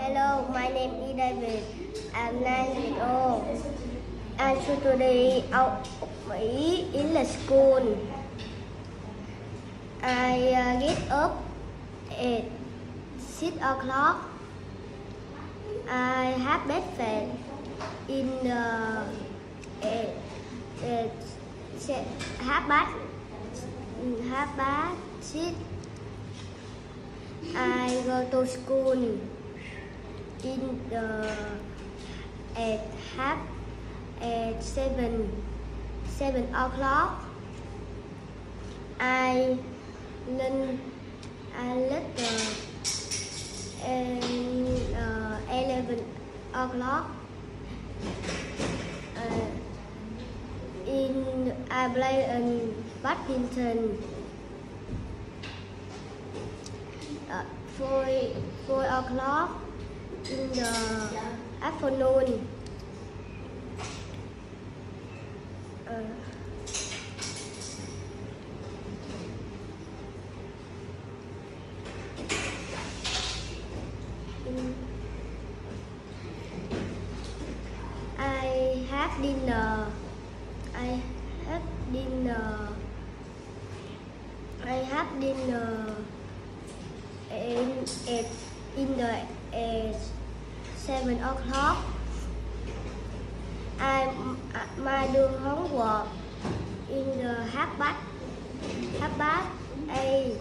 Hello, my name is David. I'm 9 years old. And so today out of me in the school. I get up at 6 o'clock. I have breakfast in the half past 6. I go to school in the at 7 o'clock. I let 11 o'clock. I play in badminton. 4 o'clock in the afternoon. I have dinner. In the 7 o'clock. My do homework in the half past 8.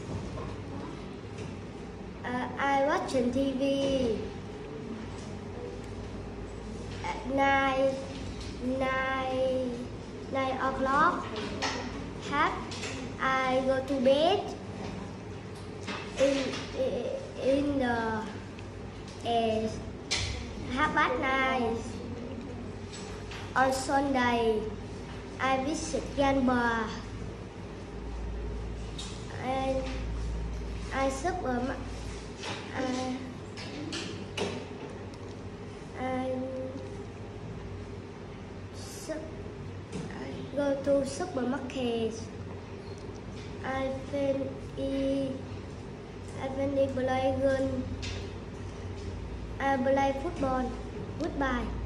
I watching TV at 9 o'clock. I go to bed in the half past 9. On Sunday, I visit grandma and I go to supermarket. I play football. Goodbye.